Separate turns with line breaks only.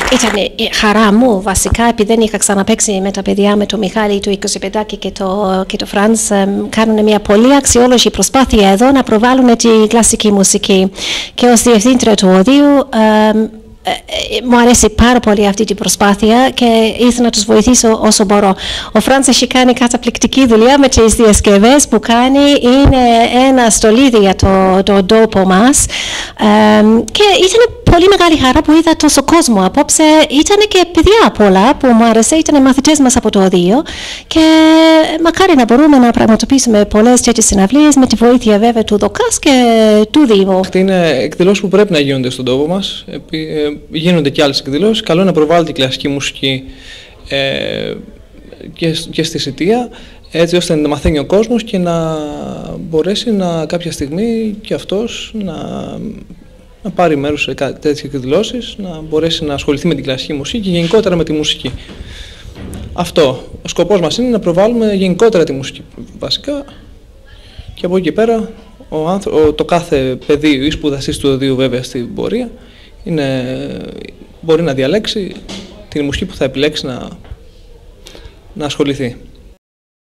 Ήταν χαρά μου βασικά, επειδή δεν είχα ξαναπαίξει με τα παιδιά, με το Μιχάλη, το 25 και το Φρανς. Κάνουν μια πολύ αξιόλογη προσπάθεια εδώ να προβάλλουν τη κλασική μουσική. Και ως διευθύντρια του οδείου, μου αρέσει πάρα πολύ αυτή την προσπάθεια και ήθελα να τους βοηθήσω όσο μπορώ. Ο Φρανς έχει κάνει καταπληκτική δουλειά με τις διασκευές που κάνει. Είναι ένα στολίδι για το τόπο μας. Και ήταν πολύ μεγάλη χαρά που είδα τόσο κόσμο απόψε. Ήταν και παιδιά πολλά που μου άρεσε. Ήταν μαθητές μας από το οδείο. Και μακάρι να μπορούμε να πραγματοποιήσουμε πολλές τέτοιες συναυλίες με τη βοήθεια βέβαια του ΔΟΚΑΣ και του Δήμου.
Αυτή είναι εκδηλώσεις που πρέπει να γίνονται στον τόπο μας. Γίνονται και άλλες εκδηλώσεις. Καλό είναι να προβάλλεται η κλασική μουσική και στη Σιτία, έτσι ώστε να μαθαίνει ο κόσμος και να μπορέσει κάποια στιγμή και αυτός να πάρει μέρος σε τέτοιες εκδηλώσεις, να μπορέσει να ασχοληθεί με την κλασική μουσική και γενικότερα με τη μουσική. Αυτό. Ο σκοπός μας είναι να προβάλλουμε γενικότερα τη μουσική βασικά και από εκεί και πέρα το κάθε παιδί ή σπουδαστής του οδείου βέβαια στην πορεία μπορεί να διαλέξει την μουσική που θα επιλέξει να ασχοληθεί.